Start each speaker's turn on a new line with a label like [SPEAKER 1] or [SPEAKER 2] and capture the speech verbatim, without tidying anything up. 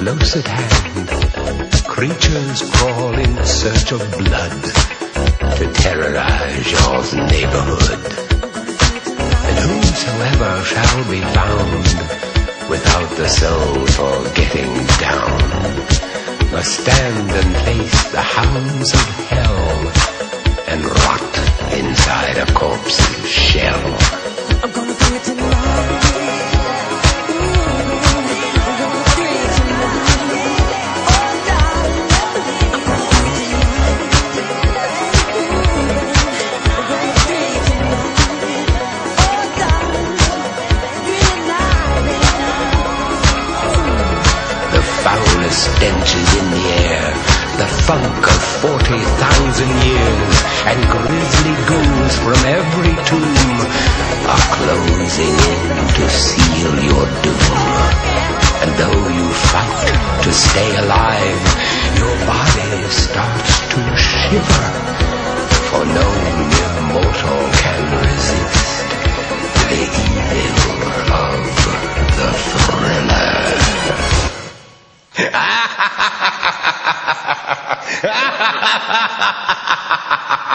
[SPEAKER 1] close at hand, creatures crawl in search of blood to terrorize your neighborhood. And whosoever shall be found without the soul for getting down must stand and face the hounds of hell and rot inside a corpse's shell.
[SPEAKER 2] I'm gonna bring it to life.
[SPEAKER 1] Stench is in the air, the funk of forty thousand years, and grisly ghouls from every tomb are closing in to seal your doom. And though you fight to stay alive, your body starts to shiver, for no mere mortal can resist the evil of the thriller. Ha ha ha ha ha ha ha ha ha ha ha ha ha ha ha ha